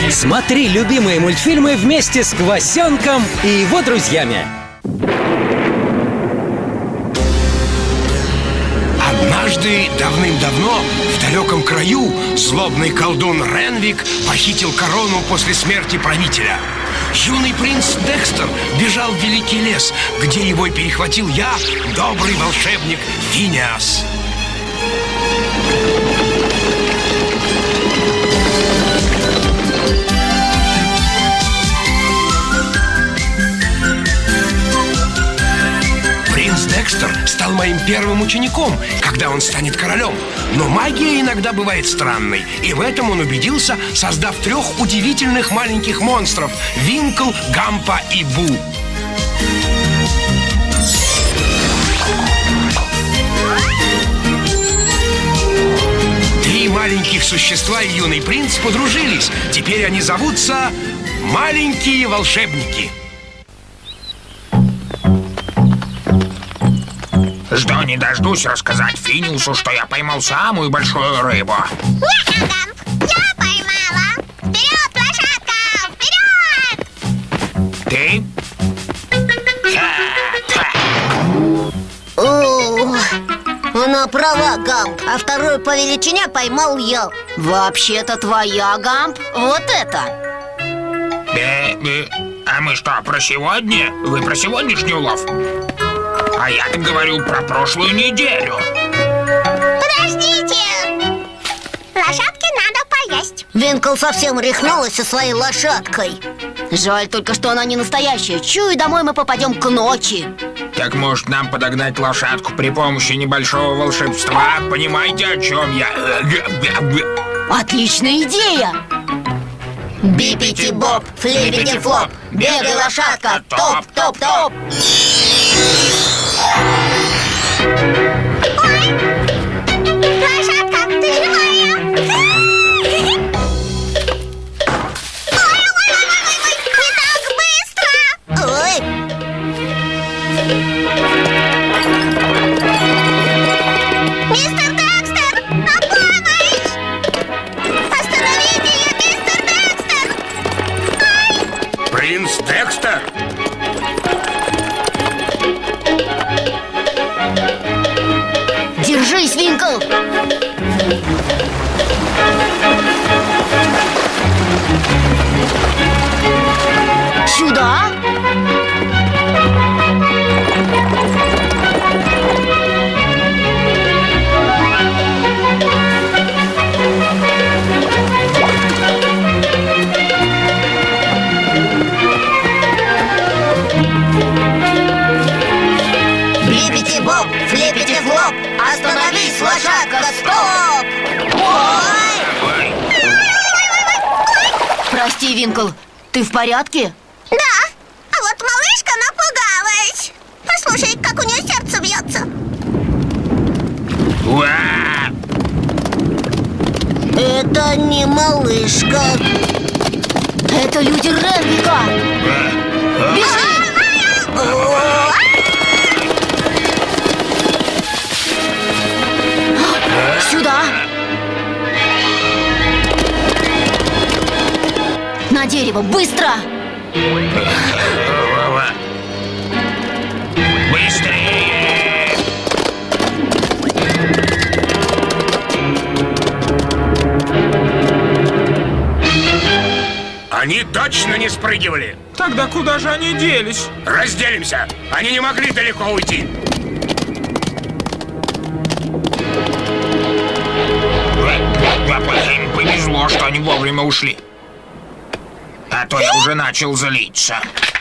Смотри любимые мультфильмы вместе с Квасенком и его друзьями. Однажды, давным-давно, в далеком краю злобный колдун Ренвик похитил корону после смерти правителя. Юный принц Декстер бежал в великий лес, где его перехватил я, добрый волшебник Финиас. Принц Декстер стал моим первым учеником, когда он станет королем. Но магия иногда бывает странной, и в этом он убедился, создав 3 удивительных маленьких монстров – Винкл, Гампа и Бу. Три маленьких существа и юный принц подружились. Теперь они зовутся «Маленькие волшебники». Жду не дождусь рассказать Финиусу, что я поймал самую большую рыбу. Нет, Гамп, я поймала. Вперед, лошадка, вперед! Ты? Она права, Гамп. А вторую по величине поймал я. Вообще-то твоя, Гамп. Вот это. А мы что, про сегодня? Вы про сегодняшний улов? А я так говорю про прошлую неделю. Подождите! Лошадке надо поесть. Винкл совсем рехнулась со своей лошадкой. Жаль только, что она не настоящая. Чую, домой мы попадем к ночи. Так может нам подогнать лошадку при помощи небольшого волшебства? Понимаете, о чем я? Отличная идея! Бипити-боп, флипити-флоп, бегай, лошадка, топ-топ-топ! Ой! Лошадка, ты живая? Ой, не так быстро! Ой! Мистер Декстер, на помощь! Остановите ее, мистер Декстер! Ой! Принц Декстер? Держись, Винкл! Сюда? Бипити-боп, флипити-флоп, остановись, лошадка, стоп! Ой! Прости, Винкл, ты в порядке? Да, а вот малышка напугалась. Послушай, как у нее сердце бьется. Это не малышка. Это люди Ренвика. Бежи! Сюда! На дерево, быстро! Быстрее! Они точно не спрыгивали. Тогда куда же они делись? Разделимся. Они не могли далеко уйти. Им повезло, что они вовремя ушли. А то я уже начал злиться.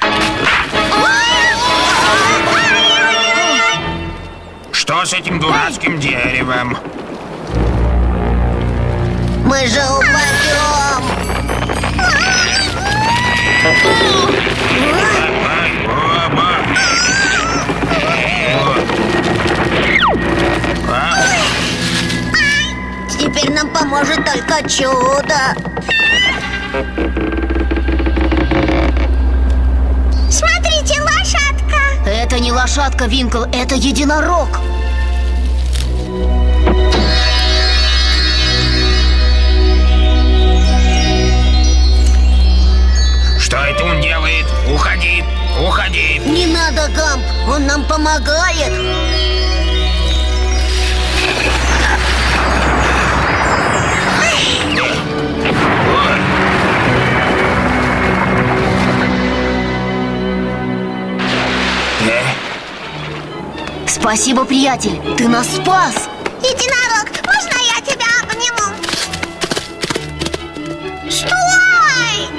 Что с этим дурацким деревом? Мы же упадем! Теперь нам поможет только чудо. Смотрите, лошадка. Это не лошадка, Винкл, это единорог. Уходи, уходи. Не надо, Гамп, он нам помогает. Спасибо, приятель, ты нас спас. Единорог, можно я тебя обниму? Стой!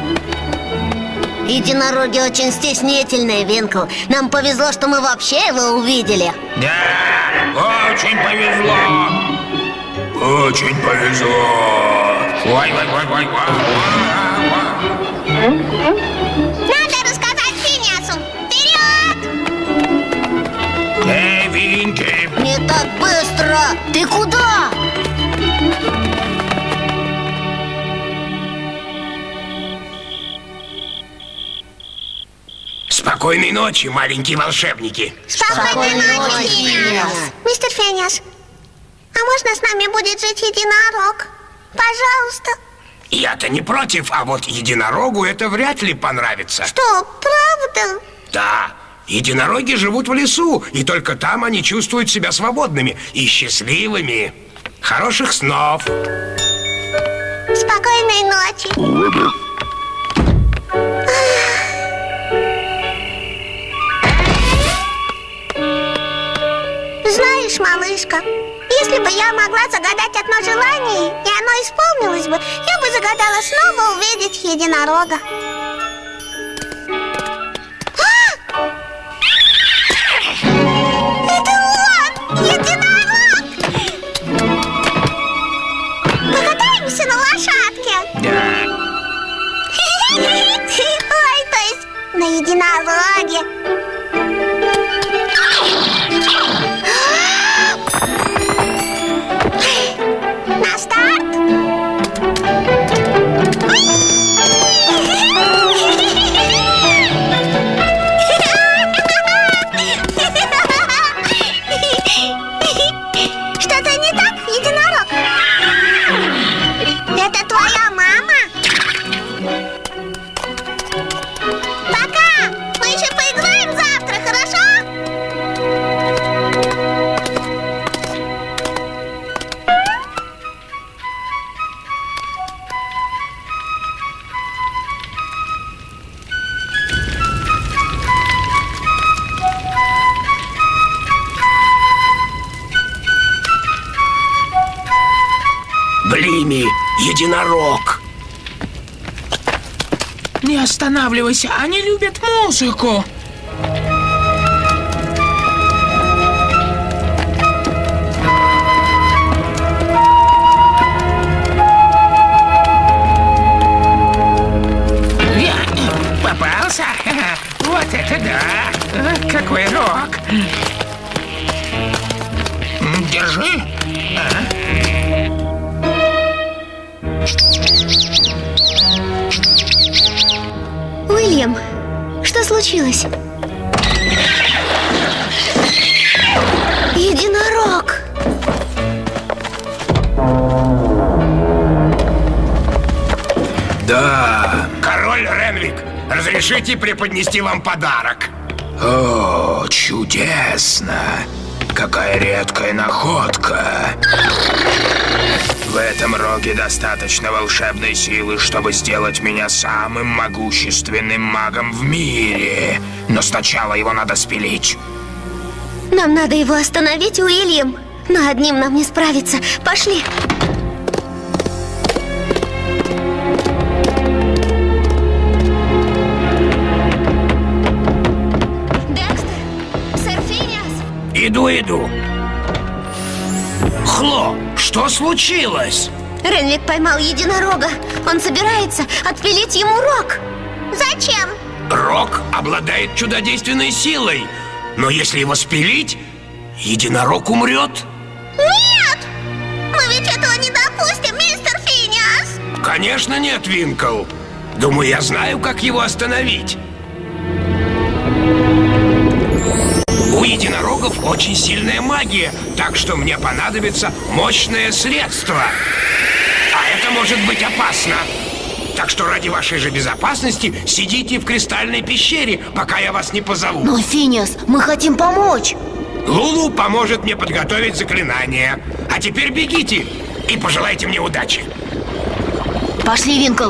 Единороги очень стеснительные, Винкл. Нам повезло, что мы вообще его увидели. Да, очень повезло. Очень повезло. Ой. Надо рассказать Финиасу. Вперед! Эй, Винки! Не так быстро! Ты куда? Спокойной ночи, маленькие волшебники. Спокойной ночи, Финиас. Мистер Финиас, а можно с нами будет жить единорог? Пожалуйста. Я-то не против, а вот единорогу это вряд ли понравится. Что, правда? Да, единороги живут в лесу, и только там они чувствуют себя свободными и счастливыми. Хороших снов. Спокойной ночи. Знаешь, малышка, если бы я могла загадать одно желание, и оно исполнилось бы, я бы загадала снова увидеть единорога. Это он! Единорог! Покатаемся на лошадке? Да. Ой, то есть на единороге. На старт! Что-то не так, единорог? Это твоя мама? Пока! Мы еще поиграем завтра, хорошо? Блими, единорог. Не останавливайся, они любят музыку. Попался? Вот это да! Какой рок! Держи! Уильям, что случилось? Единорог! Да. Король Ренвик, разрешите преподнести вам подарок? О, чудесно! Какая редкая находка! В этом роге достаточно волшебной силы, чтобы сделать меня самым могущественным магом в мире. Но сначала его надо спилить. Нам надо его остановить, Уильям. Но одним нам не справиться. Пошли. Декстер, сэр Финиас. Иду. Хло, что случилось? Ренвик поймал единорога. Он собирается отпилить ему рог. Зачем? Рог обладает чудодейственной силой. Но если его спилить, единорог умрет. Нет! Мы ведь этого не допустим, мистер Финиас! Конечно нет, Винкл. Думаю, я знаю, как его остановить. У единорогов очень сильная магия, так что мне понадобится мощное средство. А это может быть опасно. Так что ради вашей же безопасности сидите в кристальной пещере, пока я вас не позову. Но, Финиас, мы хотим помочь. Лулу поможет мне подготовить заклинание. А теперь бегите и пожелайте мне удачи. Пошли, Винкл.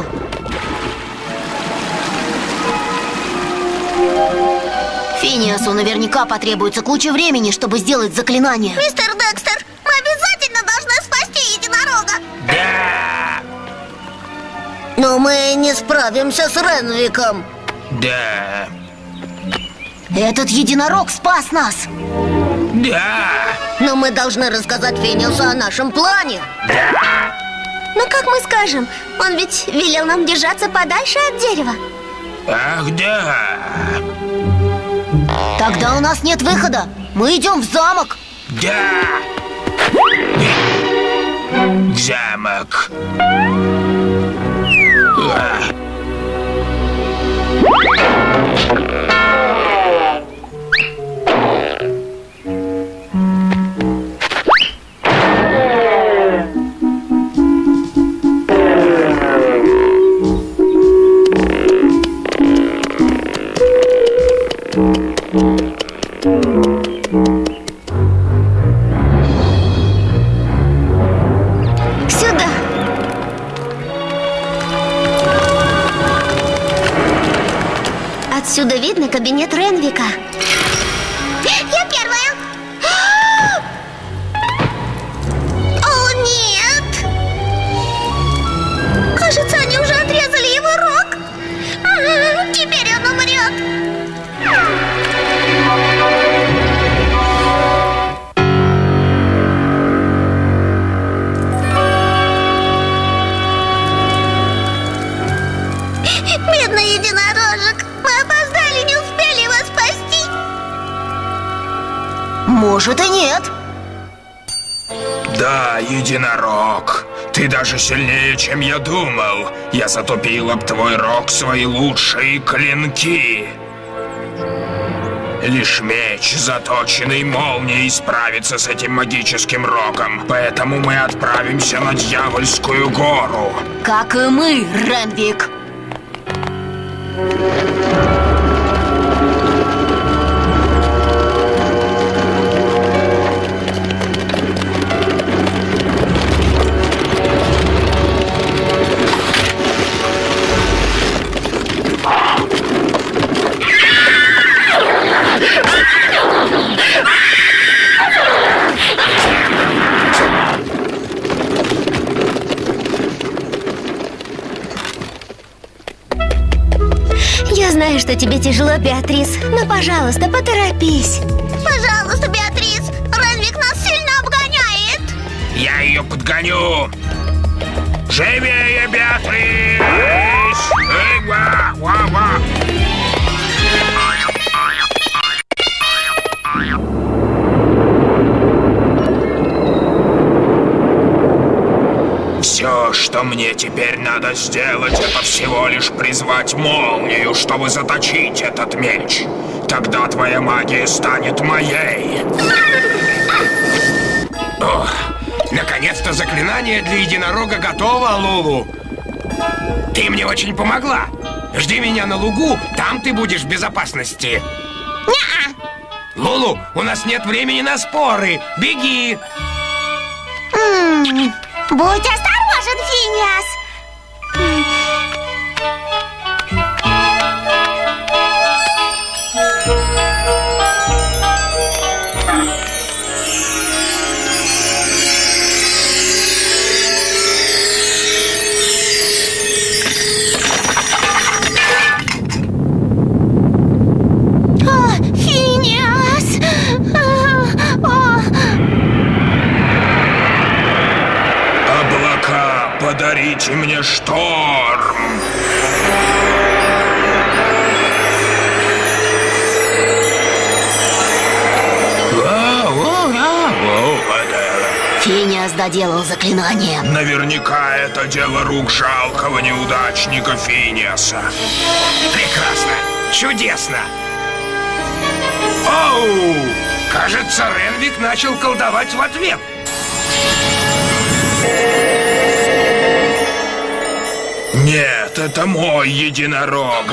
Финиасу наверняка потребуется куча времени, чтобы сделать заклинание. Мистер Декстер, мы обязательно должны спасти единорога. Да, Но мы не справимся с Ренвиком. да, Этот единорог спас нас. да, Но мы должны рассказать Финиасу о нашем плане. Ну как мы скажем? Он ведь велел нам держаться подальше от дерева. ах, да. Тогда у нас нет выхода. Мы идем в замок. Да! В замок. Сюда. Отсюда видно кабинет Ренвика. Я первая. О, нет! Кажется, они уже отрезали его рог. Теперь он умрет. Бедный единорожек. Мы опоздали, не успели его спасти. Может и нет. Да, единорог. Ты даже сильнее, чем я думал. Я затупил об твой рог свои лучшие клинки. Лишь меч, заточенный молнией, справится с этим магическим рогом. Поэтому мы отправимся на Дьявольскую гору. Как и мы, Ренвик. Я знаю, что тебе тяжело, Беатрис, но, пожалуйста, поторопись. Пожалуйста, Беатрис, Ренвик нас сильно обгоняет. Я ее подгоню. Живее, Беатрис! Эй, ва, ва, ва. Все, что мне теперь надо сделать, это всего лишь призвать молнию, чтобы заточить этот меч. Тогда твоя магия станет моей. Ох, наконец-то заклинание для единорога готово, Лулу. Ты мне очень помогла. Жди меня на лугу, там ты будешь в безопасности. Лулу, у нас нет времени на споры. Беги. Будь осторожен, Финиас. Финиас! Облака, подарите мне шторм. Финиас доделал заклинание. Наверняка это дело рук жалкого неудачника Финиаса. Прекрасно. Чудесно. Оу! Кажется, Ренвик начал колдовать в ответ. Нет, Нет, это мой единорог.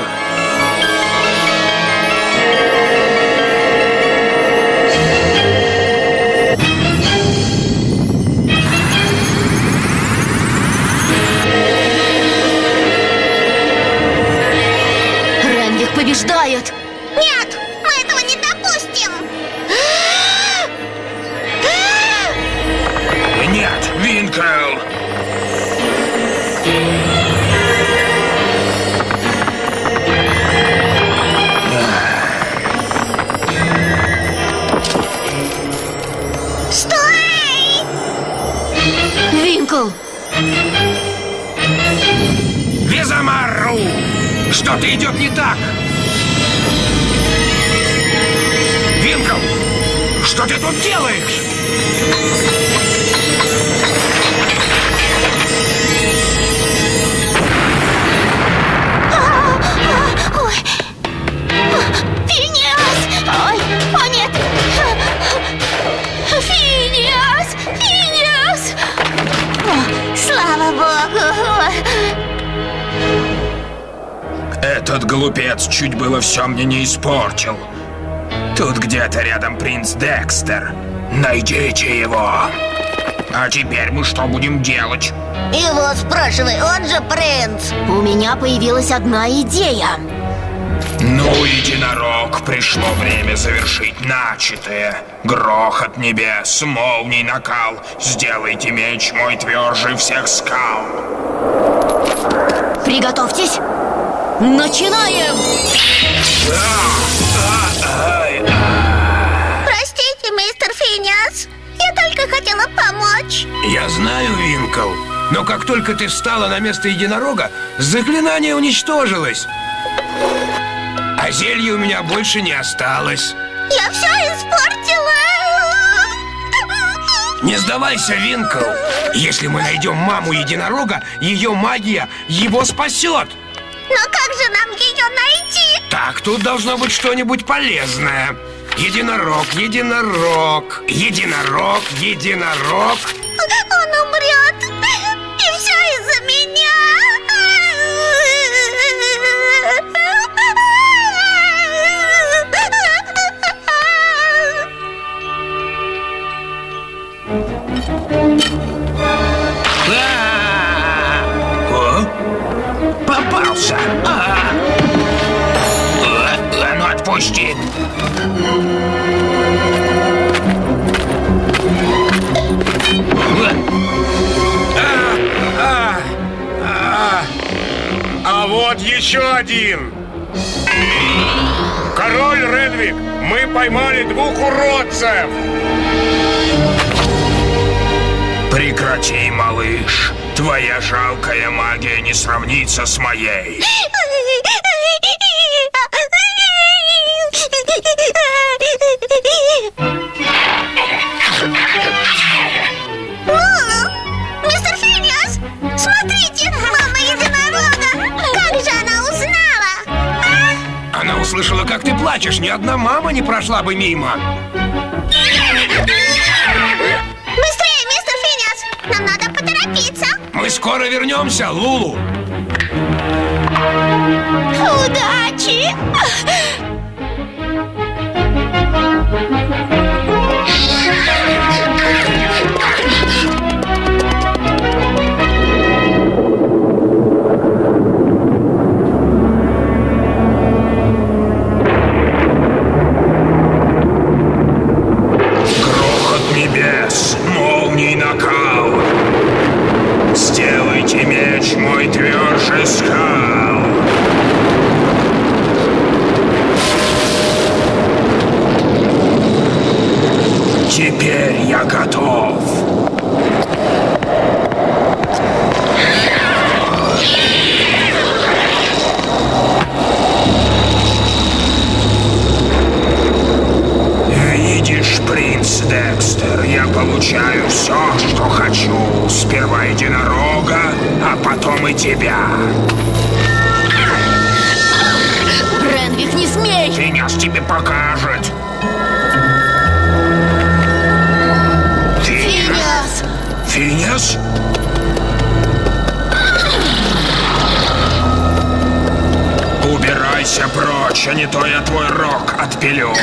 Ренвик побеждает. Нет, мы этого не допустим. Нет, Винкл. Стой! Винкл! Визамару! Что-то идет не так! Винкл! Что ты тут делаешь? Ой. Финиас! Ой, о нет! Финиас! Финиас! О, слава богу! Этот глупец чуть было все мне не испортил. Тут где-то рядом принц Декстер. Найдите его. А теперь мы что будем делать? Его спрашивай, он же принц. У меня появилась одна идея. Ну, единорог, пришло время завершить начатое. Грохот небес, молний накал. Сделайте меч мой тверже всех скал. Приготовьтесь. Начинаем! Простите, мистер Финиас. Я только хотела помочь. Я знаю, Винкл, но как только ты встала на место единорога, заклинание уничтожилось. А зелья у меня больше не осталось. Я все испортила. Не сдавайся, Винкл. Если мы найдем маму единорога, ее магия его спасет. Но как же нам ее найти? Так, тут должно быть что-нибудь полезное. Единорог, единорог, единорог, единорог. Он умрет. И все из-за меня. Попался! Ну отпусти! А вот еще один. Король Ренвик, мы поймали 2 уродцев. Прекрати, малыш. Твоя жалкая магия не сравнится с моей. Мистер Финиас, смотрите, мама единорога. Как же она узнала? Она услышала, как ты плачешь. Ни одна мама не прошла бы мимо. Быстрее, мистер Финиас, нам надо поторопиться. Мы скоро вернемся, Лулу. Удачи! Грохот небес, молний накал. Сделайте меч мой тверже скал. Теперь я готов. Видишь, принц Декстер, я получаю все, что хочу. Сперва единорога, а потом и тебя. Ренвик, не смей! Финиас тебе покажет. Финиас! Финиас? Убирайся прочь, а не то я твой рог отпилю.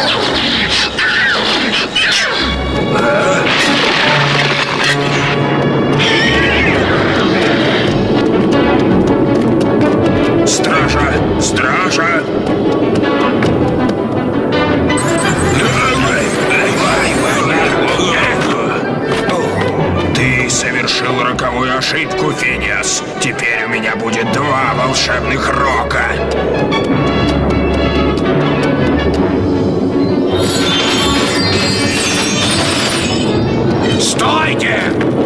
Стража! Стража! Ты совершил роковую ошибку, Финиас. Теперь у меня будет 2 волшебных рога. Стойте!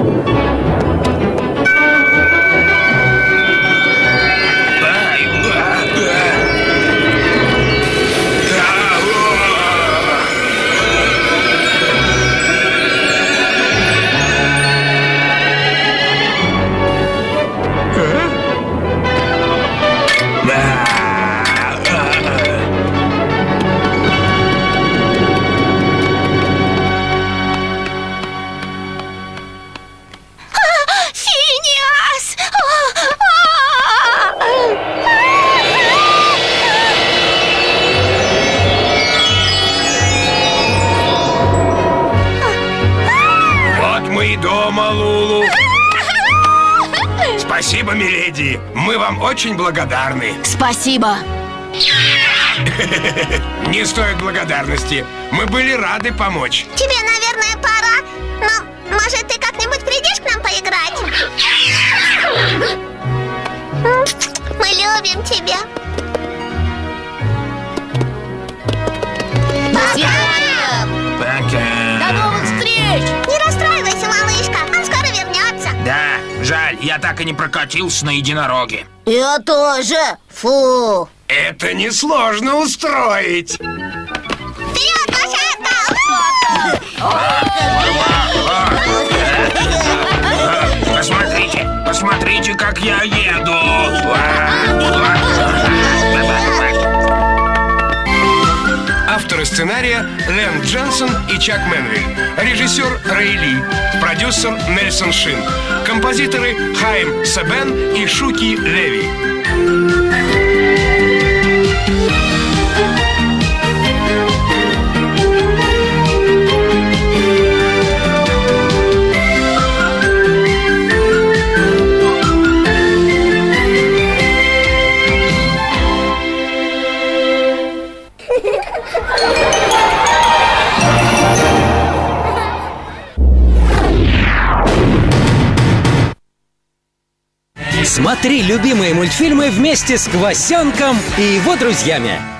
Дома, Лулу. Спасибо, миледи. Мы вам очень благодарны. Спасибо. Не стоит благодарности. Мы были рады помочь. Тебе, наверное, пора. Но, может, ты как-нибудь придешь к нам поиграть? Мы любим тебя. Пока. До новых встреч! Не расстраивайся, малышка. Он скоро вернется. Да, жаль, я так и не прокатился на единороге. Я тоже. Фу. Это несложно устроить. Вперед, лошадка! Посмотрите, посмотрите, как я еду. Авторы сценария Лэн Дженсон и Чак Менвиль. Режиссер Рэй Ли. Продюсер Нельсон Шин. Композиторы Хайм Себен и Шуки Леви. Смотри любимые мультфильмы вместе с Квасенком и его друзьями.